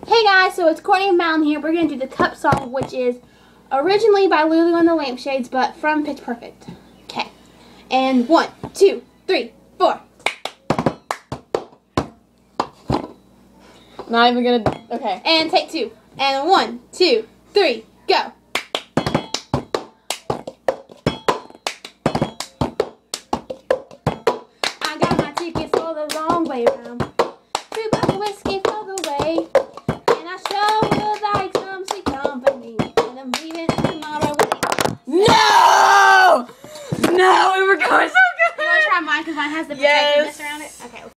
Hey guys, so it's Courtney and Mountain here. We're going to do the Cup song, which is originally by Lulu and the Lampshades, but from Pitch Perfect. Okay. And 1, 2, 3, 4. Not even gonna. Okay. And take 2. And 1, 2, 3, go. I got my ticket for the long way round. 2 bottles of whiskey for the way. And I sure would like some sweet company. And I'm leaving tomorrow with you. No! No, we were going so good. You want to try mine because mine has the Yes. protectiveness around it?